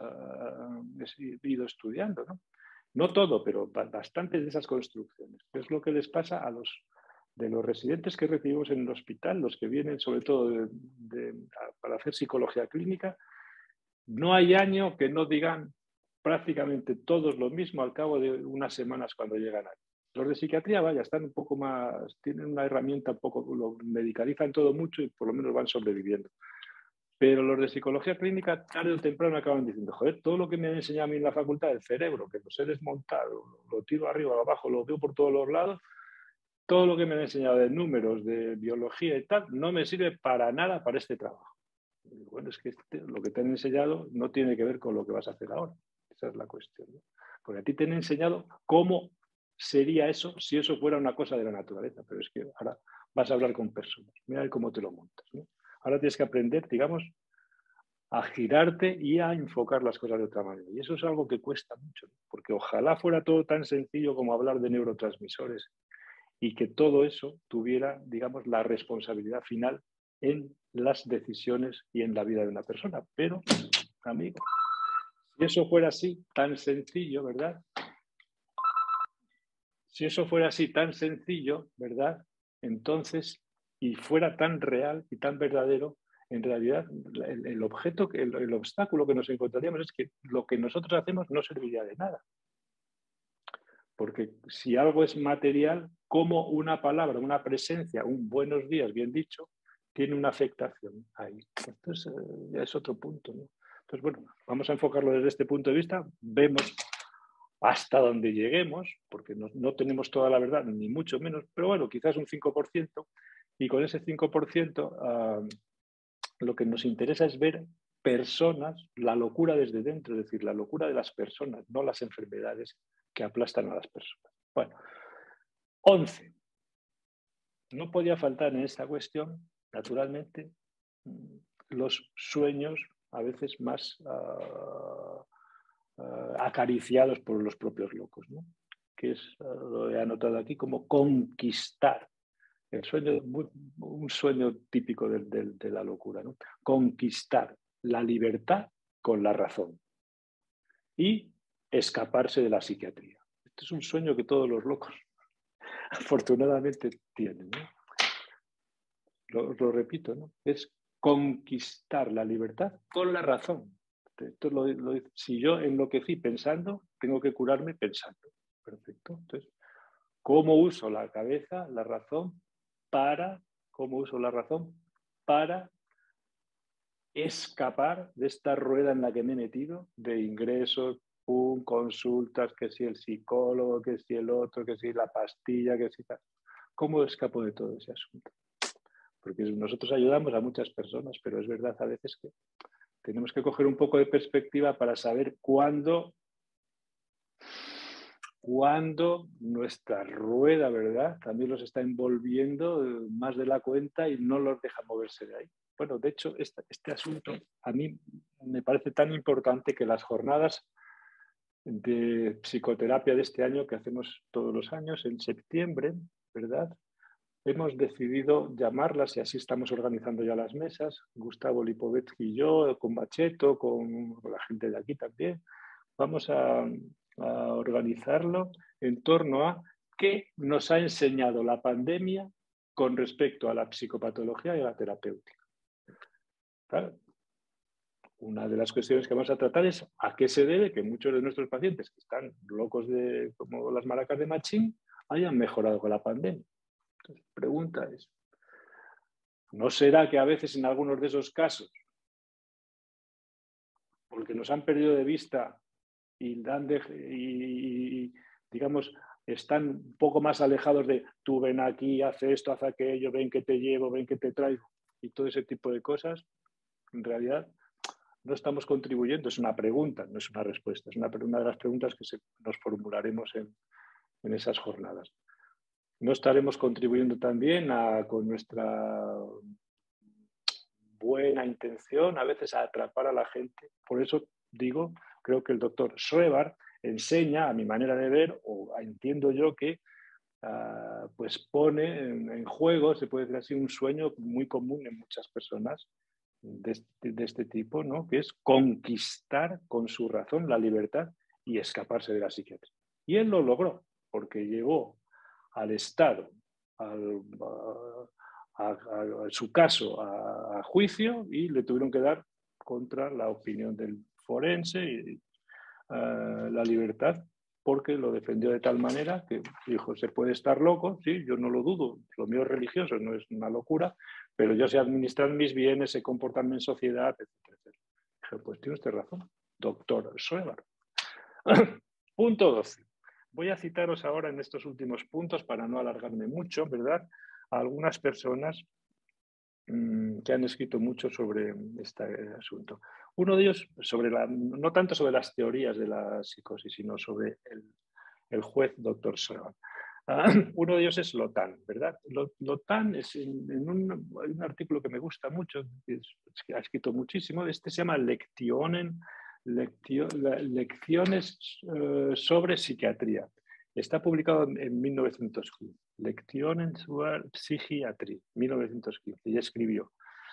ido estudiando, ¿no? No todo, pero bastantes de esas construcciones. Es lo que les pasa a los residentes que recibimos en el hospital, los que vienen sobre todo para hacer psicología clínica. No hay año que no digan prácticamente todos lo mismo al cabo de unas semanas cuando llegan aquí. Los de psiquiatría, vaya, están un poco más, tienen una herramienta un poco, lo medicalizan todo mucho y por lo menos van sobreviviendo. Pero los de psicología clínica, tarde o temprano, acaban diciendo, joder, todo lo que me han enseñado a mí en la facultad del cerebro, que lo sé desmontar, lo tiro arriba, abajo, lo veo por todos los lados, todo lo que me han enseñado de números, de biología y tal, no me sirve para nada para este trabajo. Y bueno, es que lo que te han enseñado no tiene que ver con lo que vas a hacer ahora. Esa es la cuestión, ¿no? Porque a ti te han enseñado cómo sería eso si eso fuera una cosa de la naturaleza, pero es que ahora vas a hablar con personas. Mira cómo te lo montas, ¿no? Ahora tienes que aprender, digamos, a girarte y a enfocar las cosas de otra manera. Y eso es algo que cuesta mucho, ¿no? Porque ojalá fuera todo tan sencillo como hablar de neurotransmisores y que todo eso tuviera, digamos, la responsabilidad final en las decisiones y en la vida de una persona. Pero, amigo, si eso fuera así, tan sencillo, ¿verdad? Si eso fuera así, tan sencillo, ¿verdad? Entonces, y fuera tan real y tan verdadero, en realidad el objeto, el obstáculo que nos encontraríamos es que lo que nosotros hacemos no serviría de nada. Porque si algo es material, como una palabra, una presencia, un buenos días, bien dicho, tiene una afectación ahí. Entonces, ya es otro punto, ¿no? Entonces, bueno, vamos a enfocarlo desde este punto de vista. Vemos hasta donde lleguemos, porque no tenemos toda la verdad, ni mucho menos, pero bueno, quizás un 5%, y con ese 5% lo que nos interesa es ver personas, la locura desde dentro, es decir, la locura de las personas, no las enfermedades que aplastan a las personas. Bueno, 11. No podía faltar en esta cuestión, naturalmente, los sueños a veces más acariciados por los propios locos, ¿no? Que es, lo he anotado aquí, como conquistar. El sueño, un sueño típico de la locura, ¿no? Conquistar la libertad con la razón y escaparse de la psiquiatría. Este es un sueño que todos los locos afortunadamente tienen, ¿no? Lo repito, ¿no? Es conquistar la libertad con la razón. Esto si yo enloquecí pensando, tengo que curarme pensando. Perfecto. Entonces, ¿cómo uso la cabeza, la razón, cómo uso la razón para escapar de esta rueda en la que me he metido de ingresos, consultas, que si el psicólogo, que si el otro, que si la pastilla, que si tal? ¿Cómo escapo de todo ese asunto? Porque nosotros ayudamos a muchas personas, pero es verdad a veces que tenemos que coger un poco de perspectiva para saber cuándo nuestra rueda, ¿verdad?, también los está envolviendo más de la cuenta y no los deja moverse de ahí. Bueno, de hecho, este asunto a mí me parece tan importante que las jornadas de psicoterapia de este año, que hacemos todos los años, en septiembre, ¿verdad?, hemos decidido llamarlas, y así estamos organizando ya las mesas, Gustavo Lipovetsky y yo, con Bacheto, con la gente de aquí también. Vamos a organizarlo en torno a qué nos ha enseñado la pandemia con respecto a la psicopatología y a la terapéutica. Claro, una de las cuestiones que vamos a tratar es a qué se debe que muchos de nuestros pacientes que están locos como las maracas de Machín hayan mejorado con la pandemia. Entonces, pregunta es, ¿no será que a veces en algunos de esos casos, porque nos han perdido de vista y digamos, están un poco más alejados de tú ven aquí, haz esto, haz aquello, ven que te llevo, ven que te traigo y todo ese tipo de cosas? En realidad no estamos contribuyendo, es una pregunta, no es una respuesta, es una de las preguntas que nos formularemos en esas jornadas. No estaremos contribuyendo también con nuestra buena intención a veces a atrapar a la gente. Por eso digo, creo que el doctor Schreber enseña, a mi manera de ver, o entiendo yo que pues pone en juego, se puede decir así, un sueño muy común en muchas personas de este tipo, ¿no?, que es conquistar con su razón la libertad y escaparse de la psiquiatría. Y él lo logró, porque llevó al Estado, su caso a juicio, y le tuvieron que dar contra la opinión del forense y la libertad, porque lo defendió de tal manera que dijo, se puede estar loco, sí, yo no lo dudo, lo mío es religioso, no es una locura, pero yo sé administrar mis bienes, sé comportarme en sociedad, etcétera, etcétera. Dije, pues tiene usted razón, doctor Schreber. Punto 12. Voy a citaros ahora en estos últimos puntos, para no alargarme mucho, ¿verdad?, a algunas personas que han escrito mucho sobre este asunto. Uno de ellos, no tanto sobre las teorías de la psicosis, sino sobre el juez doctor Schreber. Uno de ellos es Lotan, ¿verdad? Lotan es en un artículo que me gusta mucho, que ha escrito muchísimo, se llama Lecciones sobre psiquiatría. Está publicado en 1915. Lectionen zur Psychiatrie, 1915. Y escribió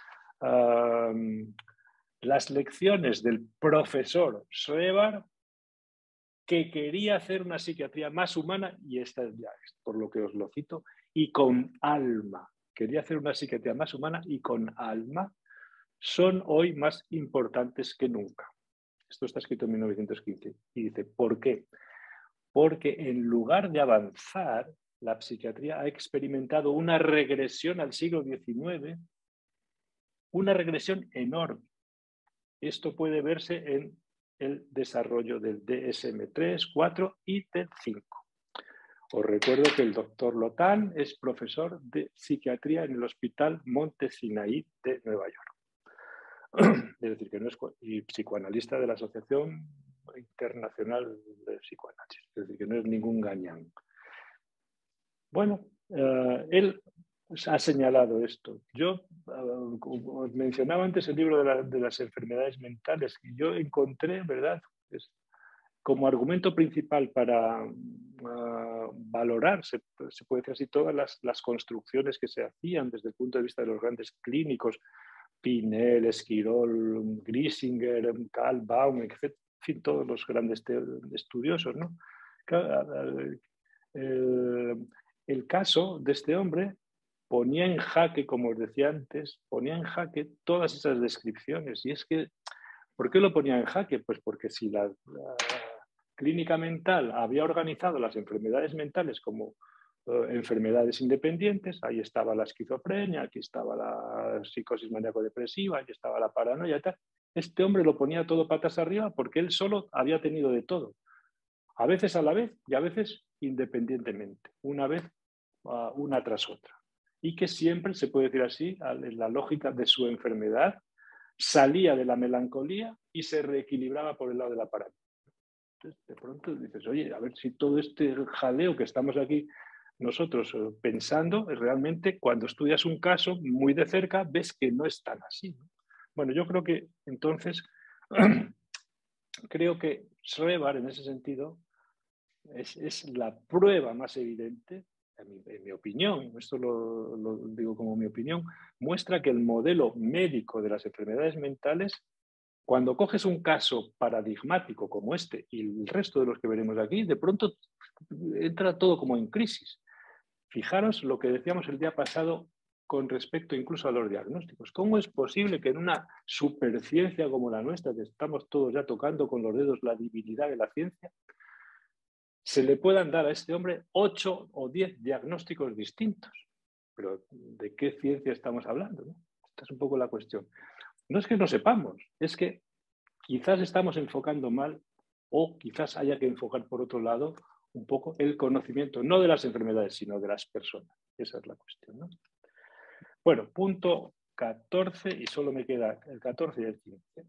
las lecciones del profesor Schreber, que quería hacer una psiquiatría más humana, y esta ya es por lo que os lo cito, y con alma. Quería hacer una psiquiatría más humana y con alma, son hoy más importantes que nunca. Esto está escrito en 1915. Y dice, ¿por qué? Porque en lugar de avanzar, la psiquiatría ha experimentado una regresión al siglo XIX, una regresión enorme. Esto puede verse en el desarrollo del DSM-3, 4 y del 5. Os recuerdo que el doctor Lotan es profesor de psiquiatría en el Hospital Monte Sinaí de Nueva York. Es decir, que no es y psicoanalista de la Asociación Internacional de Psicoanálisis, es decir, que no es ningún gañán. Bueno, él ha señalado esto. Yo os mencionaba antes el libro de las enfermedades mentales, y yo encontré, ¿verdad?, como argumento principal para valorar, se puede decir así, todas las construcciones que se hacían desde el punto de vista de los grandes clínicos, Pinel, Esquirol, Grisinger, Karl Baum, etc. En fin, todos los grandes estudiosos, ¿no? El caso de este hombre ponía en jaque, como os decía antes, ponía en jaque todas esas descripciones. Y es que, ¿por qué lo ponía en jaque? Pues porque si la clínica mental había organizado las enfermedades mentales como enfermedades independientes, ahí estaba la esquizofrenia, aquí estaba la psicosis maníaco-depresiva, aquí estaba la paranoia y tal. Este hombre lo ponía todo patas arriba porque él solo había tenido de todo, a veces a la vez y a veces independientemente, una vez una tras otra. Y que siempre, se puede decir así, en la lógica de su enfermedad, salía de la melancolía y se reequilibraba por el lado de la paranoia. Entonces, de pronto dices, oye, a ver si todo este jaleo que estamos aquí nosotros pensando, realmente cuando estudias un caso muy de cerca, ves que no es tan así, ¿no? Bueno, yo creo que entonces, creo que Schreber, en ese sentido, es la prueba más evidente, en mi opinión, esto lo digo como mi opinión, muestra que el modelo médico de las enfermedades mentales, cuando coges un caso paradigmático como este y el resto de los que veremos aquí, de pronto entra todo como en crisis. Fijaros lo que decíamos el día pasado con respecto incluso a los diagnósticos. ¿Cómo es posible que en una superciencia como la nuestra, que estamos todos ya tocando con los dedos la divinidad de la ciencia, se le puedan dar a este hombre 8 o 10 diagnósticos distintos? Pero ¿de qué ciencia estamos hablando, no? Esta es un poco la cuestión. No es que no sepamos, es que quizás estamos enfocando mal o quizás haya que enfocar por otro lado un poco el conocimiento, no de las enfermedades, sino de las personas. Esa es la cuestión, ¿no? Bueno, punto 14 y solo me queda el 14 y el 15.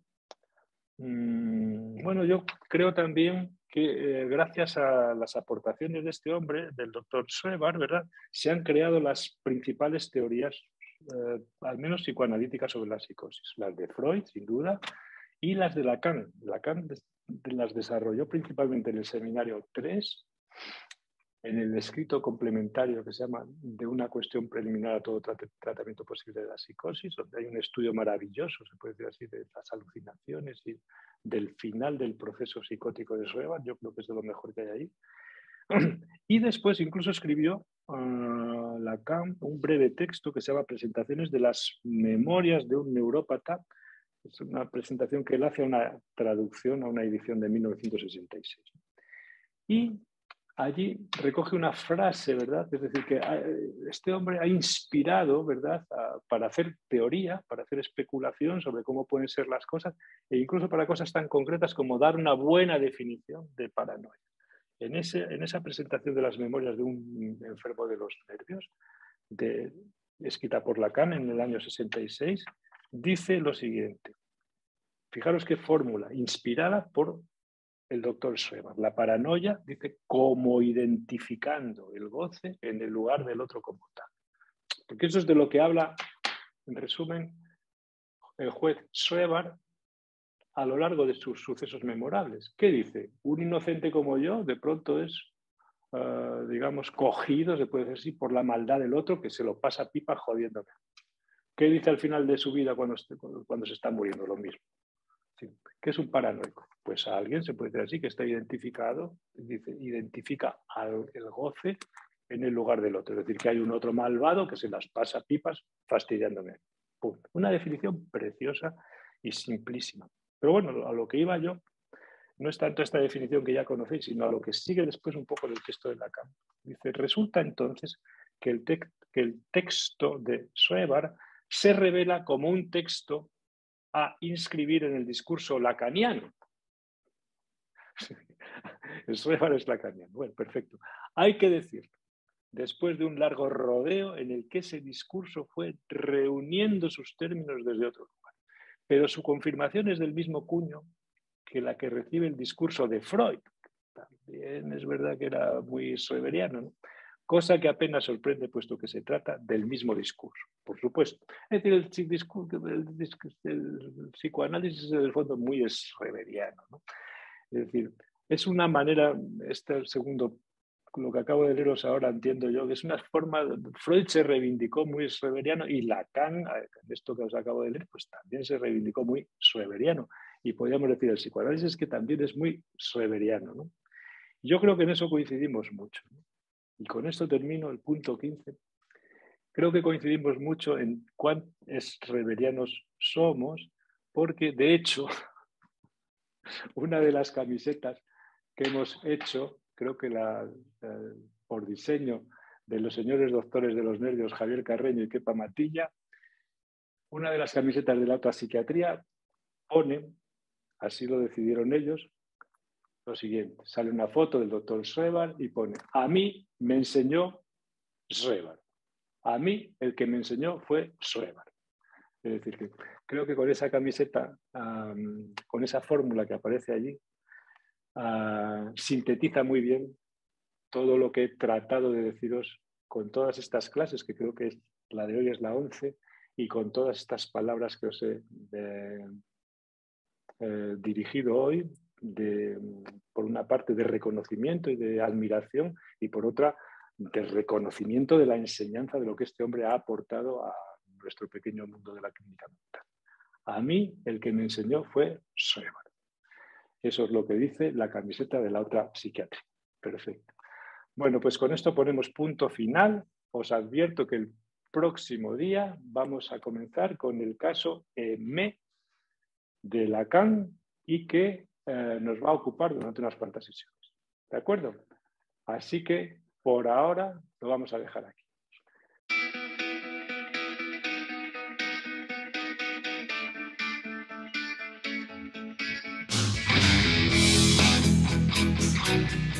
Bueno, yo creo también que gracias a las aportaciones de este hombre, del doctor Schreber, ¿verdad?, se han creado las principales teorías, al menos psicoanalíticas, sobre la psicosis. Las de Freud, sin duda, y las de Lacan. Lacan las desarrolló principalmente en el seminario 3, en el escrito complementario que se llama De una cuestión preliminar a todo tratamiento posible de la psicosis, donde hay un estudio maravilloso, se puede decir así, de las alucinaciones y del final del proceso psicótico de Schreber. Yo creo que es de lo mejor que hay ahí. Y después incluso escribió Lacan un breve texto que se llama Presentaciones de las memorias de un neurópata. Es una presentación que él hace a una traducción, a una edición de 1966. Y allí recoge una frase, ¿verdad? Es decir, que este hombre ha inspirado, ¿verdad?, para hacer teoría, para hacer especulación sobre cómo pueden ser las cosas, e incluso para cosas tan concretas como dar una buena definición de paranoia. En esa presentación de las memorias de un enfermo de los nervios, escrita por Lacan en el año 66, dice lo siguiente. Fijaros qué fórmula, inspirada por el doctor Schreber. La paranoia, dice, como identificando el goce en el lugar del otro como tal. Porque eso es de lo que habla, en resumen, el juez Schreber a lo largo de sus sucesos memorables. ¿Qué dice? Un inocente como yo de pronto es, digamos, cogido, se puede decir así, por la maldad del otro que se lo pasa pipa jodiéndome. ¿Qué dice al final de su vida cuando se está muriendo? Lo mismo. ¿Qué es un paranoico? Pues a alguien, se puede decir así, que está identificado, dice, identifica el goce en el lugar del otro. Es decir, que hay un otro malvado que se las pasa pipas fastidiándome. Punto. Una definición preciosa y simplísima. Pero bueno, a lo que iba yo no es tanto esta definición que ya conocéis, sino a lo que sigue después un poco del texto de Lacan. Dice, resulta entonces que el texto de Schreber se revela como un texto a inscribir en el discurso lacaniano. Schreber es lacaniano. Bueno, perfecto. Hay que decirlo, después de un largo rodeo en el que ese discurso fue reuniendo sus términos desde otro lugar. pero su confirmación es del mismo cuño que la que recibe el discurso de Freud. También es verdad que era muy schreberiano, ¿no? Cosa que apenas sorprende, puesto que se trata del mismo discurso, por supuesto. Es decir, el psicoanálisis es en el fondo muy schreberiano, ¿no? Es decir, es una manera, este segundo, lo que acabo de leeros ahora, entiendo yo, que es una forma, Freud se reivindicó muy schreberiano y Lacan, en esto que os acabo de leer, pues también se reivindicó muy schreberiano. Y podríamos decir, el psicoanálisis que también es muy schreberiano, ¿no? Yo creo que en eso coincidimos mucho, ¿no? Y con esto termino el punto 15. Creo que coincidimos mucho en cuán schreberianos somos, porque de hecho, una de las camisetas que hemos hecho, creo que por diseño de los señores doctores de los nervios Javier Carreño y Kepa Matilla, una de las camisetas de la otra psiquiatría pone, así lo decidieron ellos, lo siguiente. Sale una foto del doctor Schreber y pone: a mí me enseñó Schreber. A mí el que me enseñó fue Schreber. Es decir, que creo que con esa camiseta, con esa fórmula que aparece allí, sintetiza muy bien todo lo que he tratado de deciros con todas estas clases, que creo que la de hoy es la 11, y con todas estas palabras que os he dirigido hoy, por una parte de reconocimiento y de admiración, y por otra de reconocimiento de la enseñanza de lo que este hombre ha aportado a nuestro pequeño mundo de la clínica mental. A mí el que me enseñó fue Schreber. Eso es lo que dice la camiseta de la otra psiquiatría. Perfecto. Bueno, pues con esto ponemos punto final. Os advierto que el próximo día vamos a comenzar con el caso Aimé de Lacan y que nos va a ocupar durante unas cuantas sesiones. ¿De acuerdo? Así que por ahora lo vamos a dejar aquí.